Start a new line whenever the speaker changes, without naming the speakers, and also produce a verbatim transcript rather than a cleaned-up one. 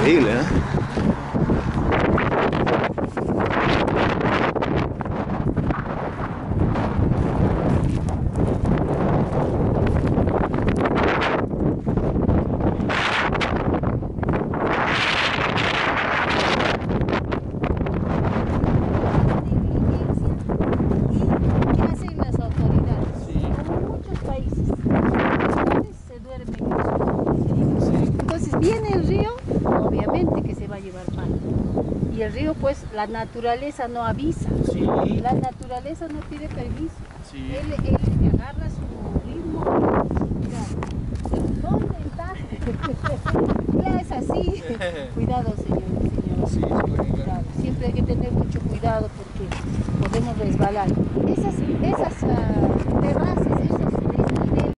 Increíble, ¿eh?
Viene el río, obviamente que se va a llevar mal. Y el río, pues, la naturaleza no avisa.
Sí.
La naturaleza no pide permiso.
Sí.
Él, él agarra su ritmo. Mira, ¿dónde está? Ya es así. Cuidado, señores, señores.
Sí, sí,
Cuidado. Siempre hay que tener mucho cuidado porque podemos resbalar. Esas, esas uh,